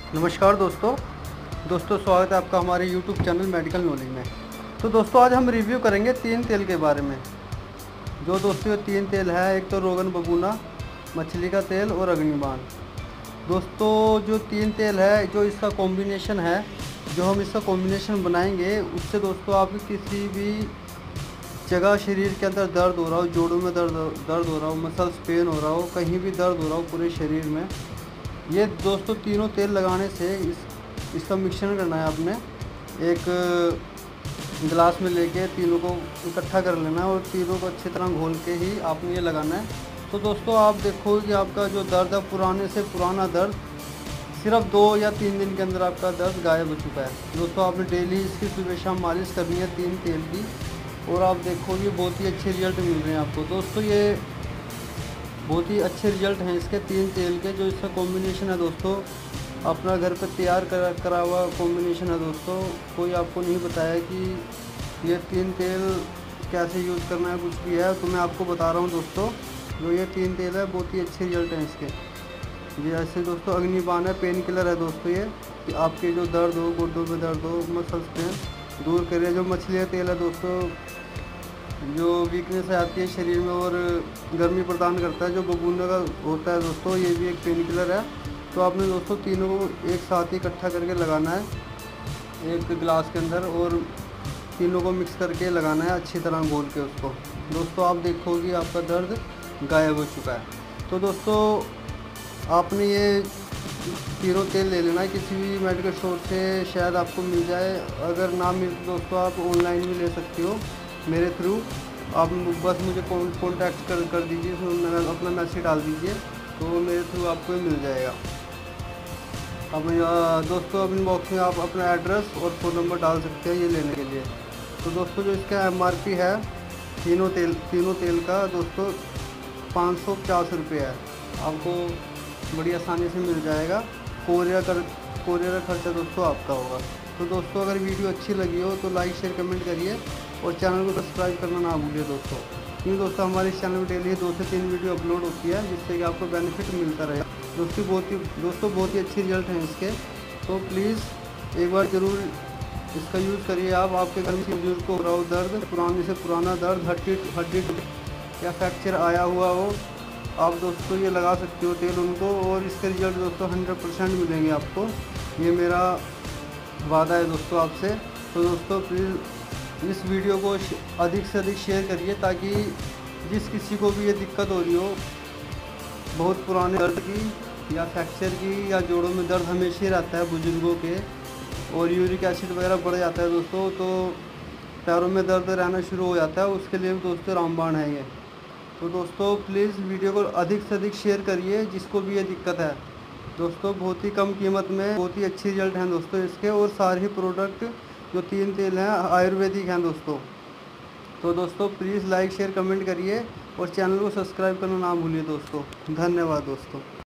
नमस्कार दोस्तों स्वागत है आपका हमारे YouTube चैनल मेडिकल नॉलेज में। तो दोस्तों आज हम रिव्यू करेंगे 3 तेल के बारे में। जो दोस्तों ये 3 तेल है, एक तो रोगन बबूना, मछली का तेल और अग्निबाण। दोस्तों जो 3 तेल है, जो इसका कॉम्बिनेशन है, जो हम इसका कॉम्बिनेशन बनाएंगे उससे दोस्तों आपकी किसी भी जगह शरीर के अंदर दर्द हो रहा हो, जोड़ों में दर्द हो रहा हो, मसल्स पेन हो रहा हो, कहीं भी दर्द हो रहा हो पूरे शरीर में, ये दोस्तों तीनों तेल लगाने से इसका मिश्रण करना है आपने। एक गिलास में लेके तीनों को इकट्ठा कर लेना है और तीनों को अच्छी तरह घोल के ही आपने ये लगाना है। तो दोस्तों आप देखो कि आपका जो दर्द है, पुराने से पुराना दर्द, सिर्फ 2 या 3 दिन के अंदर आपका दर्द गायब हो चुका है। दोस्तों आपने डेली इसकी सुबह शाम मालिश करनी है 3 तेल की, और आप देखोगे बहुत ही अच्छे रिजल्ट मिल रहे हैं आपको। दोस्तों ये बहुत ही अच्छे रिजल्ट हैं इसके 3 तेल के। जो इसका कॉम्बिनेशन है दोस्तों, अपना घर पर तैयार करा हुआ कॉम्बिनेशन है दोस्तों। कोई आपको नहीं बताया कि ये 3 तेल कैसे यूज़ करना है, कुछ भी है, तो मैं आपको बता रहा हूँ दोस्तों। जो ये 3 तेल है बहुत ही अच्छे रिजल्ट हैं इसके। जैसे दोस्तों अग्निबाण है, पेन किलर है दोस्तों ये, कि आपके जो दर्द हो, गोड्डों में दर्द हो, मसल्स पेन दूर करे। जो मछली का तेल है दोस्तों, जो वीकनेस आती है शरीर में और गर्मी प्रदान करता है, जो बबूना का होता है दोस्तों, ये भी एक पेन किलर है। तो आपने दोस्तों तीनों को एक साथ ही इकट्ठा करके लगाना है एक गिलास के अंदर, और तीनों को मिक्स करके लगाना है अच्छी तरह घोल के उसको। दोस्तों आप देखोगे आपका दर्द गायब हो चुका है। तो दोस्तों आपने ये तीनों तेल ले लेना है किसी भी मेडिकल स्टोर से, शायद आपको मिल जाए। अगर ना मिले तो दोस्तों आप ऑनलाइन भी ले सकते हो मेरे थ्रू। आप बस मुझे कॉन्टैक्ट कर दीजिए, उसमें अपना मैसेज डाल दीजिए, तो मेरे थ्रू आपको मिल जाएगा। अब दोस्तों अपने बॉक्स में आप अपना एड्रेस और फ़ोन नंबर डाल सकते हैं ये लेने के लिए। तो दोस्तों जो इसका MRP है तीनों तेल का दोस्तों 550 रुपये है। आपको बड़ी आसानी से मिल जाएगा। कोरियर का खर्चा दोस्तों आपका होगा। तो दोस्तों अगर वीडियो अच्छी लगी हो तो लाइक शेयर कमेंट करिए और चैनल को सब्सक्राइब करना ना भूलिए दोस्तों। क्योंकि दोस्तों हमारे इस चैनल में डेली 2 से 3 वीडियो अपलोड होती है, जिससे कि आपको बेनिफिट मिलता रहे। दोस्तों बहुत ही अच्छी रिजल्ट हैं इसके। तो प्लीज़ एक बार ज़रूर इसका यूज़ करिए आप। आपके घर में बुजुर्ग को हो रहा हो दर्द, पुराने से पुराना दर्द, हड्डी या फ्रैक्चर आया हुआ हो, आप दोस्तों ये लगा सकते हो तेल उनको, और इसके रिजल्ट दोस्तों 100% मिलेंगे आपको। ये मेरा वादा है दोस्तों आपसे। तो दोस्तों प्लीज़ इस वीडियो को अधिक से अधिक शेयर करिए, ताकि जिस किसी को भी ये दिक्कत हो रही हो, बहुत पुराने दर्द की या फ्रैक्चर की, या जोड़ों में दर्द हमेशा ही रहता है बुजुर्गों के, और यूरिक एसिड वगैरह बढ़ जाता है दोस्तों, तो पैरों में दर्द रहना शुरू हो जाता है, उसके लिए दोस्तों रामबाण है ये। तो दोस्तों प्लीज़ वीडियो को अधिक से अधिक शेयर करिए जिसको भी ये दिक्कत है। दोस्तों बहुत ही कम कीमत में बहुत ही अच्छे रिजल्ट हैं दोस्तों इसके, और सारे ही प्रोडक्ट जो 3 तेल हैं आयुर्वेदिक हैं दोस्तों। तो दोस्तों प्लीज़ लाइक शेयर कमेंट करिए और चैनल को सब्सक्राइब करना ना भूलिए दोस्तों। धन्यवाद दोस्तों।